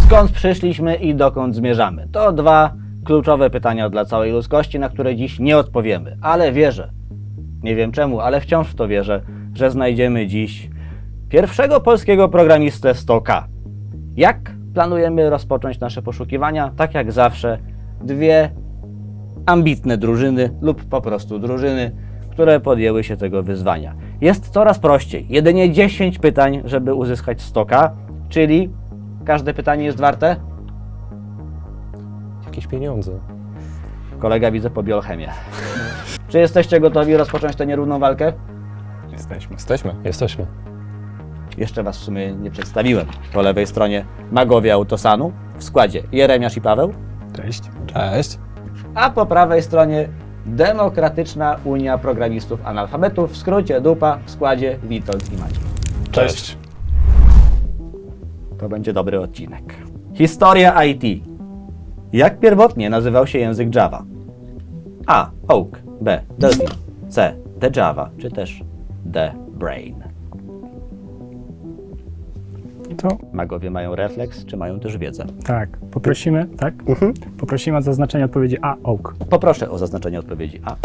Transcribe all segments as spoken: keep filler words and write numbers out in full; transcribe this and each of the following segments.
Skąd przyszliśmy i dokąd zmierzamy? To dwa kluczowe pytania dla całej ludzkości, na które dziś nie odpowiemy. Ale wierzę, nie wiem czemu, ale wciąż w to wierzę, że znajdziemy dziś pierwszego polskiego programistę sto K. Jak planujemy rozpocząć nasze poszukiwania? Tak jak zawsze, dwie ambitne drużyny lub po prostu drużyny, które podjęły się tego wyzwania. Jest coraz prościej. Jedynie dziesięć pytań, żeby uzyskać sto K, czyli każde pytanie jest warte? Jakieś pieniądze. Kolega widzę po biochemię. Czy jesteście gotowi rozpocząć tę nierówną walkę? Jesteśmy. Jesteśmy. Jesteśmy. Jeszcze was w sumie nie przedstawiłem. Po lewej stronie magowie Autosanu, w składzie Jeremiasz i Paweł. Cześć. Cześć. A po prawej stronie Demokratyczna Unia Programistów Analfabetów, w skrócie DUPA, w składzie Witold i Maciej. Cześć. To będzie dobry odcinek. Historia I T. Jak pierwotnie nazywał się język Java? A. Oak. B. Delphi. C. The Java, czy też The Brain. To Magowie mają refleks, czy mają też wiedzę? tak, poprosimy, tak? Mhm. Poprosimy o zaznaczenie odpowiedzi A, Oak. Poproszę o zaznaczenie odpowiedzi A.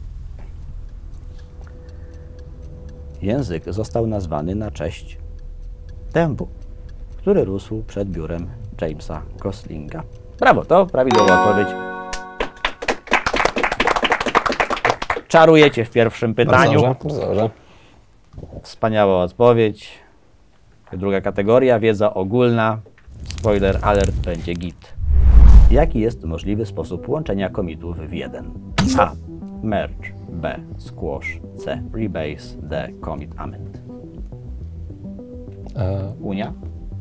Język został nazwany na cześć dębu, który rósł przed biurem Jamesa Goslinga. Brawo, to prawidłowa odpowiedź. Czarujecie w pierwszym pytaniu. Bardzo dobrze. Dobrze. Wspaniała odpowiedź. Druga kategoria, wiedza ogólna. Spoiler alert, będzie git. Jaki jest możliwy sposób łączenia commitów w jeden? A. Merge. B. Squash. C. Rebase. D. Commit amend. E, Unia?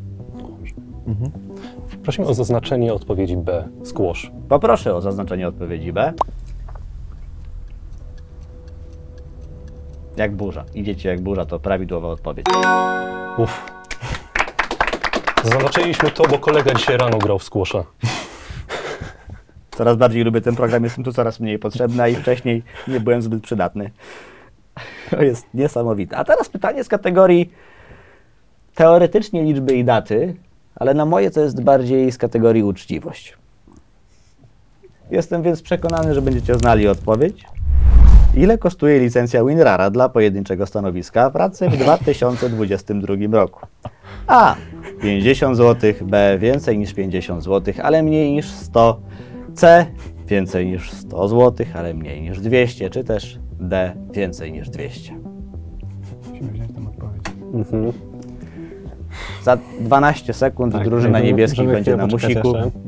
prosimy o zaznaczenie odpowiedzi B. Squash. Poproszę o zaznaczenie odpowiedzi B. Jak burza. Idziecie jak burza, to prawidłowa odpowiedź. Uff. Zaznaczyliśmy to, bo kolega dzisiaj rano grał w squasha. Coraz bardziej lubię ten program, jestem tu coraz mniej potrzebny, a i wcześniej nie byłem zbyt przydatny. To jest niesamowite. A teraz pytanie z kategorii teoretycznie liczby i daty, ale na moje to jest bardziej z kategorii uczciwość. Jestem więc przekonany, że będziecie znali odpowiedź. Ile kosztuje licencja WinRara dla pojedynczego stanowiska pracy w dwa tysiące dwudziestym drugim roku? A. pięćdziesiąt złotych, B. Więcej niż pięćdziesiąt złotych, ale mniej niż sto. C. Więcej niż sto złotych, ale mniej niż dwieście, czy też D. Więcej niż dwieście. Musimy wziąć tę odpowiedź. Mhm. Za dwanaście sekund Tak, drużyna możemy- niebieskich możemy będzie na chwilę poczekać musiku. jeszcze.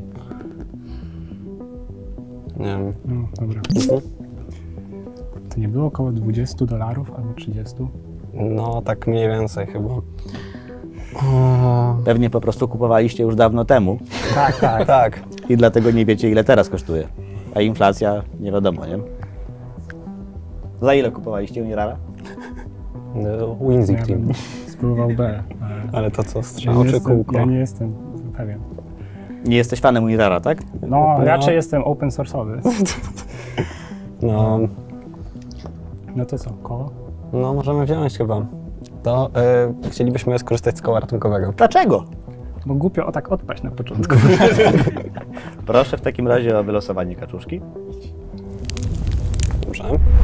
Nie wiem. No, dobra. Mhm. To nie było około dwudziestu dolarów albo trzydziestu? No, tak mniej więcej chyba. Pewnie po prostu kupowaliście już dawno temu Tak, tak. tak. i dlatego nie wiecie, ile teraz kosztuje. A inflacja nie wiadomo, nie? Za ile kupowaliście WinRara? Winzik Ja Team. bym spróbował B, ale Ale to co, ja strzał nie, czy jestem, kółko? ja nie jestem pewien. Nie jesteś fanem WinRara, tak? No, No. raczej jestem open source'owy. No, No to co, koło? no możemy wziąć chyba. To y, chcielibyśmy skorzystać z koła ratunkowego. Dlaczego? Bo głupio o tak odpaść na początku. Proszę w takim razie o wylosowanie kaczuszki. Dobrze.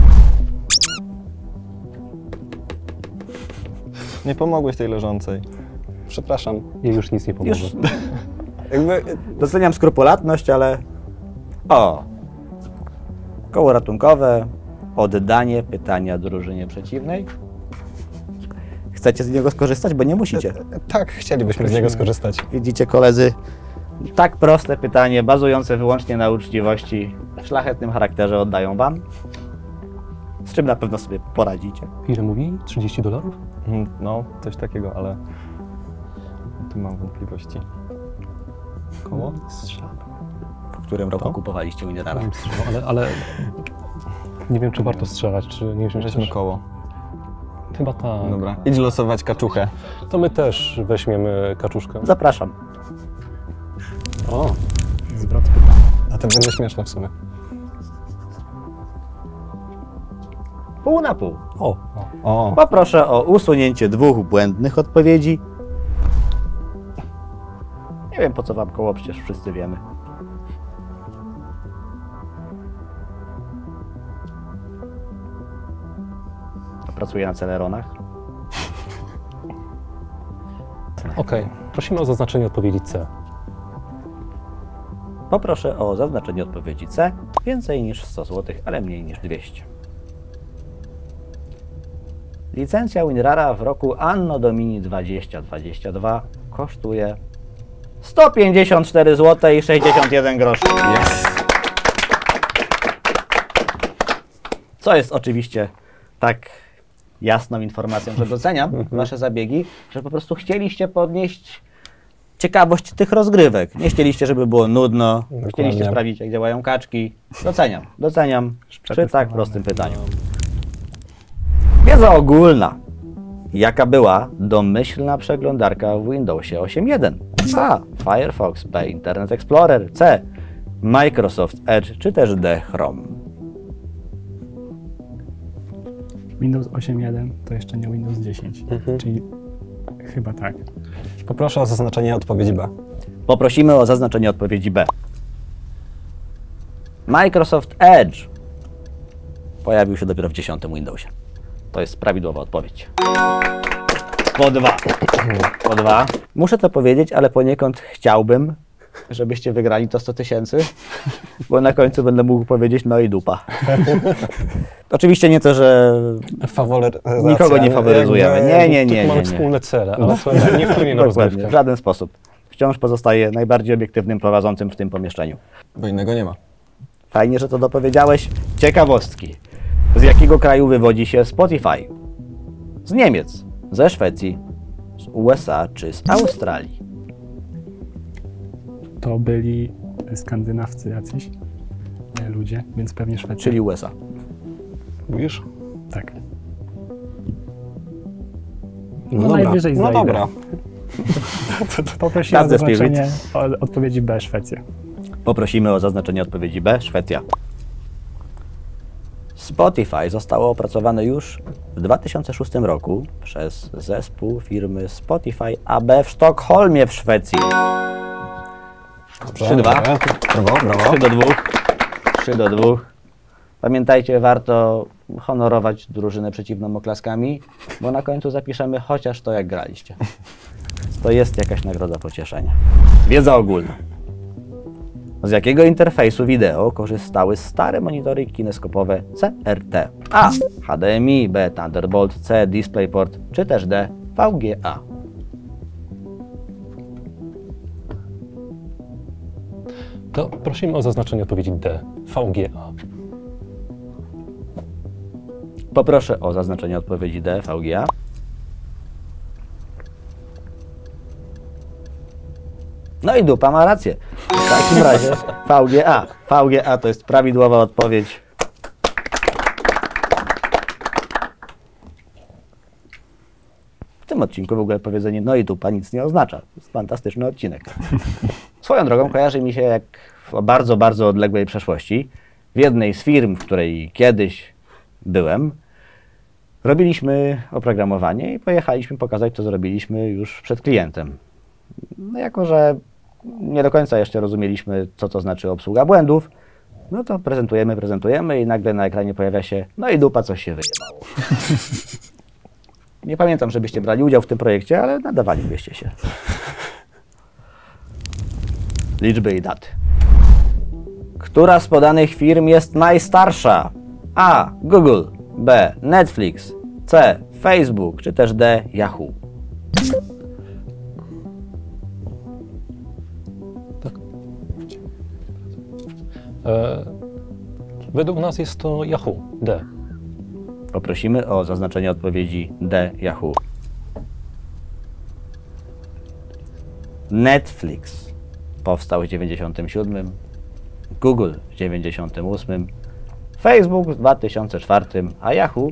Nie pomogłeś tej leżącej. Przepraszam, jej już nic nie pomoże. Już Jakby, doceniam skrupulatność, ale... O! Koło ratunkowe, oddanie pytania drużynie przeciwnej. Chcecie z niego skorzystać, bo nie musicie. tak, chcielibyśmy z niego skorzystać. Widzicie, koledzy, tak proste pytanie, bazujące wyłącznie na uczciwości, w szlachetnym charakterze oddają wam. Z czym na pewno sobie poradzicie. Ile mówi? trzydzieści dolarów? Mhm, no, coś takiego, ale tu mam wątpliwości. Koło? W którym roku To? kupowaliście WinRara? Ale, ale nie wiem, czy warto strzelać, czy nie wiem, Weźmy czy... koło. Chyba tak. Dobra, idź losować kaczuchę. To my też weźmiemy kaczuszkę. Zapraszam. O, Zwrot pytania. a to będzie śmieszne w sumie. Pół na pół. O, O, Poproszę o usunięcie dwóch błędnych odpowiedzi Nie wiem po co wam koło, przecież wszyscy wiemy. Pracuję na Celeronach. Okej, prosimy o zaznaczenie odpowiedzi C. Poproszę o zaznaczenie odpowiedzi C. Więcej niż sto złotych, ale mniej niż dwieście. Licencja WinRara w roku Anno Domini dwadzieścia dwadzieścia dwa kosztuje sto pięćdziesiąt cztery złote i sześćdziesiąt jeden groszy. Yes. Co jest oczywiście tak jasną informacją, że doceniam wasze zabiegi, że po prostu chcieliście podnieść ciekawość tych rozgrywek. Nie chcieliście, żeby było nudno, Dokładnie. chcieliście sprawdzić, jak działają kaczki. Doceniam, doceniam przy tak prostym pytaniu. Wiedza ogólna. Jaka była domyślna przeglądarka w Windowsie osiem jeden? A. Firefox, B. Internet Explorer, C. Microsoft Edge, czy też D. Chrome? Windows osiem jeden to jeszcze nie Windows dziesięć, Mhm. czyli chyba tak. Poproszę o zaznaczenie odpowiedzi B. Poprosimy o zaznaczenie odpowiedzi B. Microsoft Edge pojawił się dopiero w dziesiątym Windowsie. To jest prawidłowa odpowiedź. Po dwa. Po dwa. Muszę to powiedzieć, ale poniekąd chciałbym, żebyście wygrali to sto tysięcy, bo na końcu będę mógł powiedzieć no i dupa. Oczywiście nie to, że Faworyzacja. nikogo nie faworyzujemy. Jakby- Nie, nie, nie, Tylko nie, mamy nie. wspólne cele, ale to nie, nie wpłynie na Dokładnie, rozgrywkę. w żaden sposób. Wciąż pozostaje najbardziej obiektywnym prowadzącym w tym pomieszczeniu. Bo innego nie ma. Fajnie, że to dopowiedziałeś. Ciekawostki. Z jakiego kraju wywodzi się Spotify? Z Niemiec, ze Szwecji, z U S A czy z Australii? To byli skandynawcy jacyś e, ludzie, więc pewnie Szwecja. Czyli U S A. Mówisz? Tak. No, No dobra. najwyżej No zajdę. dobra. Poprosiłem o That's the spirit. zaznaczenie o- odpowiedzi B, Szwecja. Poprosimy o zaznaczenie odpowiedzi B. Szwecja. Spotify zostało opracowane już w dwa tysiące szóstym roku przez zespół firmy Spotify A B w Sztokholmie w Szwecji. Dobrze, trzy dwa. dobrze. Brawo, brawo. trzy do dwóch. trzy do dwóch. Pamiętajcie, warto honorować drużynę przeciwną oklaskami, bo na końcu zapiszemy chociaż to, jak graliście. To jest jakaś nagroda pocieszenia. Wiedza ogólna. Z jakiego interfejsu wideo korzystały stare monitory kineskopowe C R T? A. H D M I, B. Thunderbolt, C. DisplayPort, czy też D. V G A? To prosimy o zaznaczenie odpowiedzi D. V G A. Poproszę o zaznaczenie odpowiedzi D. V G A. No i dupa ma rację. W takim razie V G A. V G A to jest prawidłowa odpowiedź. W tym odcinku w ogóle powiedzenie no i dupa nic nie oznacza. To jest fantastyczny odcinek. Swoją drogą kojarzy mi się jak w bardzo, bardzo odległej przeszłości. W jednej z firm, w której kiedyś byłem, robiliśmy oprogramowanie i pojechaliśmy pokazać, co zrobiliśmy już przed klientem. No jako, że nie do końca jeszcze rozumieliśmy, co to znaczy obsługa błędów, no to prezentujemy, prezentujemy i nagle na ekranie pojawia się no i dupa, coś się wyjebało. Nie pamiętam, żebyście brali udział w tym projekcie, ale nadawalibyście się. Liczby i daty. Która z podanych firm jest najstarsza? A. Google, B. Netflix, C. Facebook, czy też D. Yahoo? E, według nas jest to Yahoo. D. Poprosimy o zaznaczenie odpowiedzi D. Yahoo. Netflix powstał w dziewięćdziesiątym siódmym, Google w dziewięćdziesiątym ósmym, Facebook w dwa tysiące czwartym, a Yahoo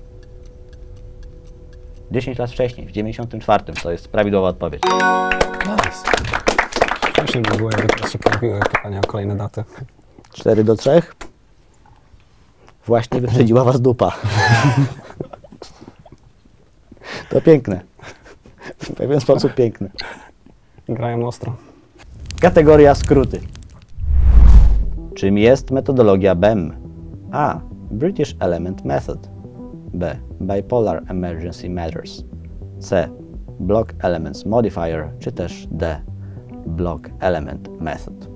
dziesięć lat wcześniej, w dziewięćdziesiątym czwartym. To jest prawidłowa odpowiedź. Nice. Śmiesznie by było, jakby teraz się pojawiły pytania o kolejne daty. cztery do trzech. Właśnie wyprzedziła was dupa. To piękne. W pewien sposób piękne. Grają ostro. Kategoria skróty. Czym jest metodologia B E M? A. British Element Method. B. Bipolar Emergency Measures. C. Block Elements Modifier, czy też D. Block Element Method.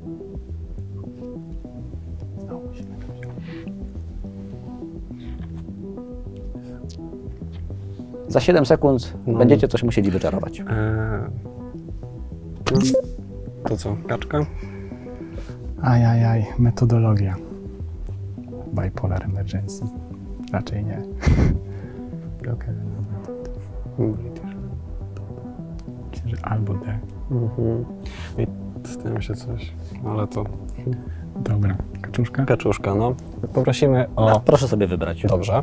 Za siedem sekund No. będziecie coś musieli wyczarować. Eee, no. To co, kaczka? Ajajaj, metodologia. Bipolar emergency. Raczej nie. Block element method. Myślę, że albo D. Mhm. I z tym się coś, ale to Dobra, kaczuszka? kaczuszka, no. Poprosimy o... No, proszę sobie wybrać. Dobrze.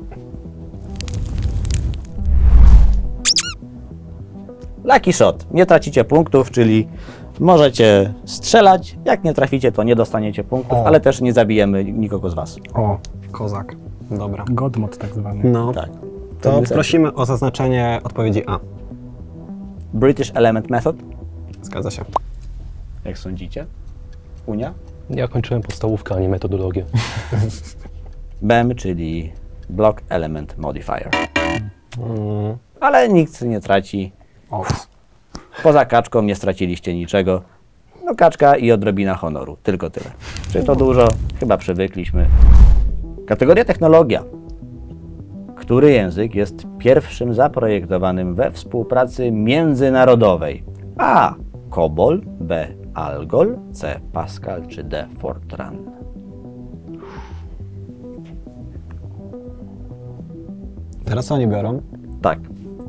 Lucky shot. Nie tracicie punktów, czyli możecie strzelać. Jak nie traficie, to nie dostaniecie punktów, O. ale też nie zabijemy nikogo z was. O, kozak. Dobra. Godmod tak zwany. No, Tak. to Niestety. prosimy o zaznaczenie odpowiedzi A. British Element Method. Zgadza się. Jak sądzicie? Unia? Ja kończyłem podstawówkę, a nie metodologię. B E M, czyli Block Element Modifier. Mm. Ale nikt nie traci. Ops. Poza kaczką nie straciliście niczego. No kaczka i odrobina honoru. Tylko tyle. Czy to dużo? Chyba przywykliśmy. Kategoria technologia. Który język jest pierwszym zaprojektowanym we współpracy międzynarodowej? A. COBOL, B. ALGOL, C. Pascal czy D. Fortran? Teraz oni biorą. Tak.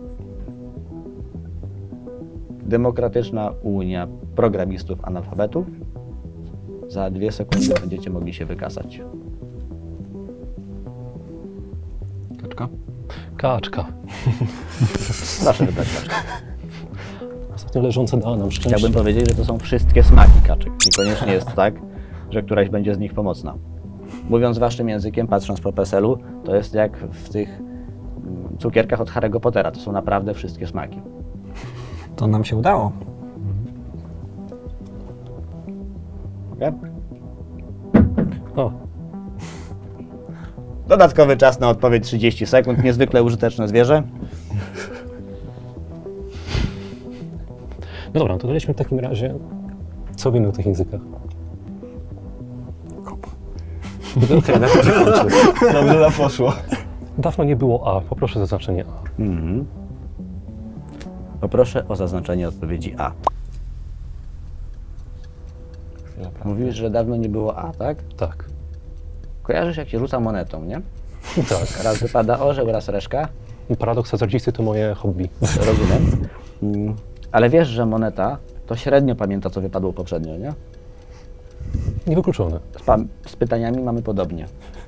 Demokratyczna Unia Programistów Analfabetów. Za dwie sekundy będziecie mogli się wykasać. Kaczka. Kaczka. Proszę wybrać kaczkę. Ostatnio leżąca dała nam szczęście. Chciałbym powiedzieć, że to są wszystkie smaki kaczek. Niekoniecznie jest tak, że któraś będzie z nich pomocna. Mówiąc waszym językiem, patrząc po PESEL-u, to jest jak w tych mm, cukierkach od Harry'ego Pottera. To są naprawdę wszystkie smaki. To nam się udało. Okay? O, Dodatkowy czas na odpowiedź trzydzieści sekund. Niezwykle użyteczne zwierzę. no dobra, to daliśmy w takim razie. Co wiemy o tych językach? Okej, dawno się kończy. Dobrze nam poszło. Dawno nie było A. Poproszę zaznaczenie A. Mhm. Poproszę o zaznaczenie odpowiedzi A. Mówiłeś, że dawno nie było A, tak? Tak. Kojarzysz, jak się rzuca monetą, nie? Tak. Raz wypada orzeł, raz reszka. Paradoks hazardzisty to moje hobby. Rozumiem. Mm, Ale wiesz, że moneta to średnio pamięta, co wypadło poprzednio, nie? Niewykluczone. Z, pa- z pytaniami mamy podobnie.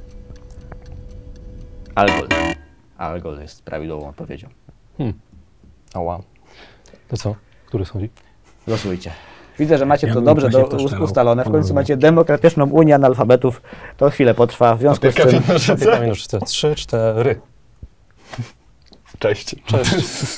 Algol. Algol jest prawidłową odpowiedzią. Ała. To co? Który sądzi? Losujcie. Widzę, że macie Ja to bym dobrze prosił do, to us- szczerą ustalone. W końcu ponownie. macie demokratyczną Unię Analfabetów. To chwilę potrwa. W związku z czym Zapytamy na wszyscy. Trzy, cztery. Cześć. Cześć.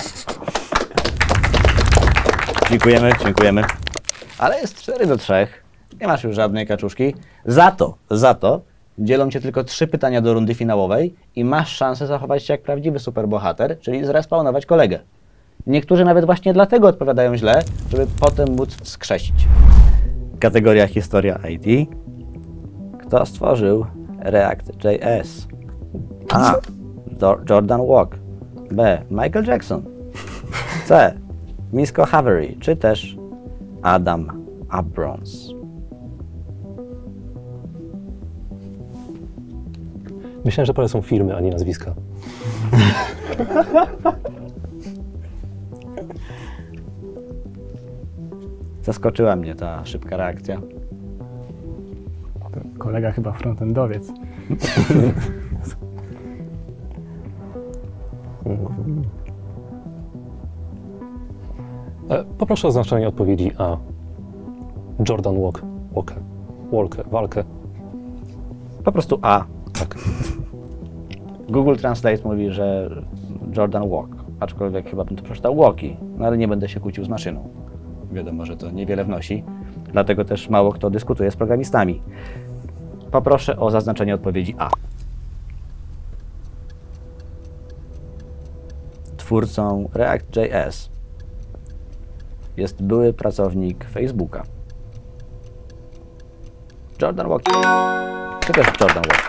dziękujemy, dziękujemy. Ale jest cztery do trzech. Nie masz już żadnej kaczuszki. Za to, za to dzielą cię tylko trzy pytania do rundy finałowej i masz szansę zachować się jak prawdziwy superbohater, czyli zrespawnować kolegę. Niektórzy nawet właśnie dlatego odpowiadają źle, żeby potem móc wskrzesić. Kategoria historia I T. Kto stworzył React.js? A. Do- Jordan Walk. B. Michael Jackson. C. Misko Havery, czy też Adam Abrams. Myślałem, że prawie są firmy, a nie nazwiska. Zaskoczyła mnie ta szybka reakcja. To kolega chyba frontendowiec. E, poproszę o oznaczenie odpowiedzi A. Jordan Walk. Walker. Walker. Walkę. Po prostu A. Tak. Google Translate mówi, że Jordan Walk, aczkolwiek chyba bym to przeczytał Walkie, no ale nie będę się kłócił z maszyną. wiadomo, że to niewiele wnosi, dlatego też mało kto dyskutuje z programistami. Poproszę o zaznaczenie odpowiedzi A. Twórcą React.js jest były pracownik Facebooka. Jordan Walker. Czy też Jordan Walker?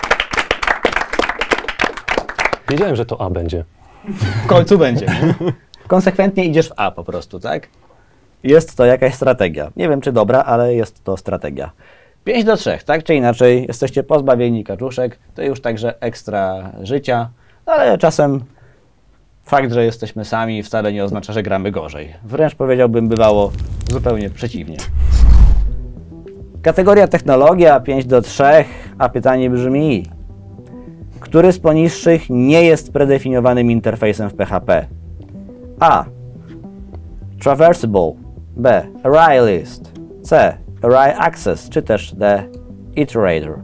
Wiedziałem, że to A będzie. W końcu będzie. Konsekwentnie idziesz w A po prostu, tak? Jest to jakaś strategia. Nie wiem, czy dobra, ale jest to strategia. pięć do trzech, tak czy inaczej, jesteście pozbawieni kaczuszek, to już także ekstra życia, ale czasem fakt, że jesteśmy sami wcale nie oznacza, że gramy gorzej. Wręcz powiedziałbym, bywało zupełnie przeciwnie. Kategoria technologia pięć do trzech, a pytanie brzmi: który z poniższych nie jest predefiniowanym interfejsem w P H P? A. Traversable. B. Array list. C. Array access, czy też D. Iterator.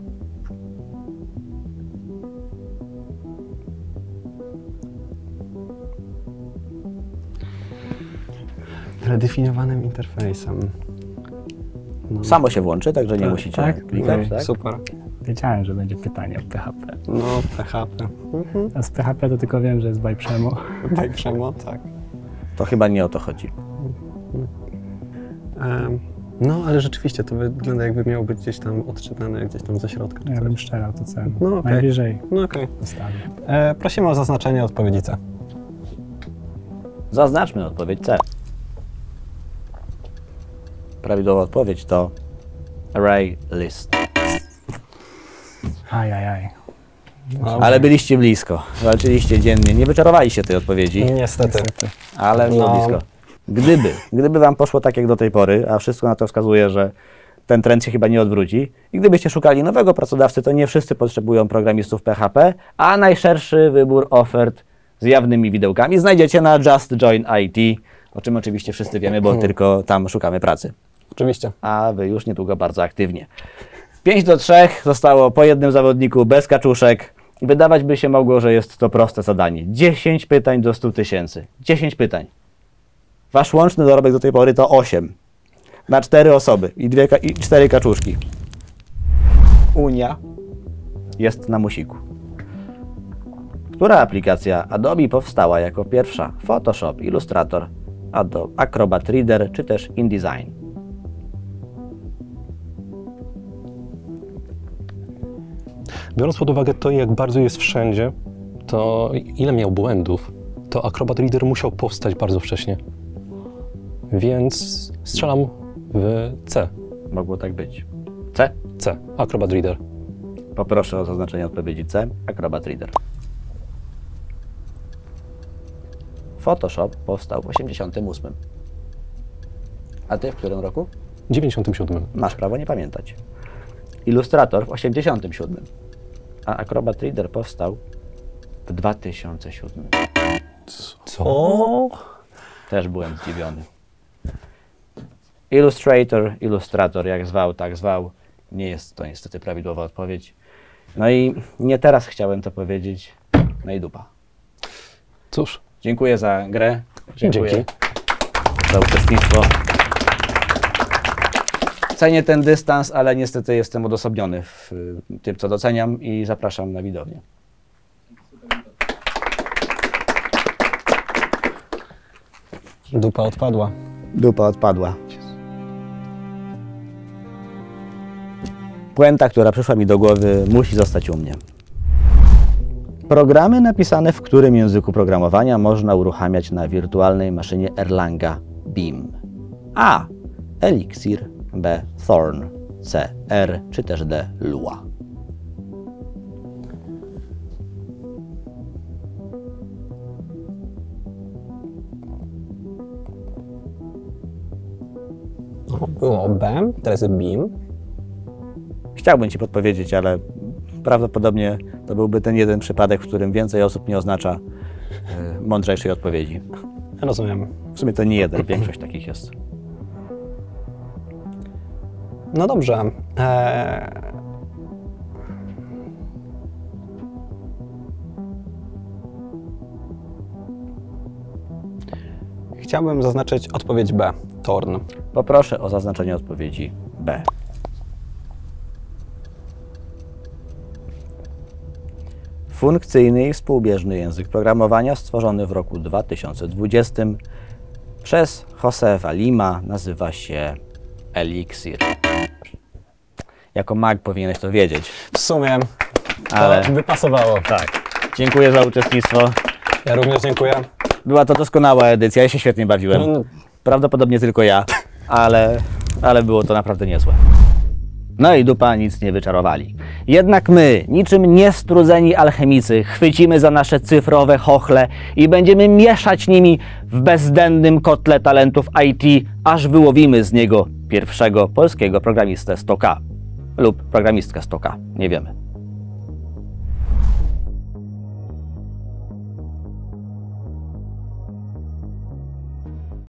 Predefiniowanym interfejsem. No. Samo się włączy, także nie Tak, musicie tak. klikać, No, tak? super. Wiedziałem, że będzie pytanie o P H P. No, P H P. A z P H P to tylko wiem, że jest by Przemo. Tak, przemo, tak. To chyba nie o to chodzi. Um, no, ale rzeczywiście to wygląda, jakby miało być gdzieś tam odczytane, gdzieś tam ze środka. czy Ja coś. bym strzelał to cen. No, okej. Najwyżej No okej. zostawię. E, Prosimy o zaznaczenie odpowiedzi C. Zaznaczmy odpowiedź C. Prawidłowa odpowiedź to array list. Aj, aj, aj. Ale byliście blisko. Walczyliście dziennie. Nie wyczarowaliście tej odpowiedzi, Niestety. ale było No. blisko. Gdyby, gdyby wam poszło tak jak do tej pory, a wszystko na to wskazuje, że ten trend się chyba nie odwróci, i gdybyście szukali nowego pracodawcy, to nie wszyscy potrzebują programistów P H P, a najszerszy wybór ofert z jawnymi widełkami znajdziecie na Just Join I T, o czym oczywiście wszyscy wiemy, bo tylko tam szukamy pracy. Oczywiście. A wy już niedługo bardzo aktywnie. pięć do trzech zostało po jednym zawodniku bez kaczuszek. Wydawać by się mogło, że jest to proste zadanie. dziesięć pytań do stu tysięcy. dziesięć pytań. Wasz łączny dorobek do tej pory to osiem. Na cztery osoby i, dwie, ka- i cztery kaczuszki. Unia jest na musiku. Która aplikacja Adobe powstała jako pierwsza? Photoshop, Illustrator, Adobe Acrobat Reader czy też InDesign? Biorąc pod uwagę to, jak bardzo jest wszędzie, to ile miał błędów, to Acrobat Reader musiał powstać bardzo wcześnie. Więc strzelam w C. Mogło tak być. C? C. Acrobat Reader. Poproszę o zaznaczenie odpowiedzi C. Acrobat Reader. Photoshop powstał w osiemdziesiątym ósmym. A ty w którym roku? dziewięćdziesiątym siódmym. Masz prawo nie pamiętać. Illustrator w osiemdziesiątym siódmym. A Acrobat Reader powstał w dwa tysiące siódmym. Co? Też byłem zdziwiony. Illustrator, Illustrator, jak zwał, tak zwał. Nie jest to niestety prawidłowa odpowiedź. No i nie teraz chciałem to powiedzieć. No i dupa. Cóż, Dziękuję za grę. Dziękuję dzięki. za uczestnictwo. Cenię ten dystans, ale niestety jestem odosobniony w y, tym, co doceniam i zapraszam na widownię. Dupa odpadła. Dupa odpadła. Puenta, która przyszła mi do głowy, musi zostać u mnie. Programy napisane w którym języku programowania można uruchamiać na wirtualnej maszynie Erlanga Beam? A. Elixir, B. Thorn, C. R, czy też D. Lua. O, było B, teraz jest Beam. Chciałbym Ci podpowiedzieć, ale prawdopodobnie to byłby ten jeden przypadek, w którym więcej osób nie oznacza y, mądrzejszej odpowiedzi. Rozumiem. W sumie to nie jeden, większość takich jest. No dobrze. Eee... chciałbym zaznaczyć odpowiedź B. Torn. Poproszę o zaznaczenie odpowiedzi B. Funkcyjny i współbieżny język programowania stworzony w roku dwa tysiące dwudziestym przez Josefa Lima nazywa się Elixir. Jako mag powinieneś to wiedzieć. W sumie Ale to by pasowało. tak. Dziękuję za uczestnictwo. Ja również dziękuję. Była to doskonała edycja, ja się świetnie bawiłem. No, Prawdopodobnie tylko ja, ale, ale było to naprawdę niezłe. No i dupa nic nie wyczarowali. Jednak my, niczym niestrudzeni alchemicy, chwycimy za nasze cyfrowe chochle i będziemy mieszać nimi w bezdennym kotle talentów I T, aż wyłowimy z niego pierwszego polskiego programistę sto K. Lub programistkę sto K, nie wiemy.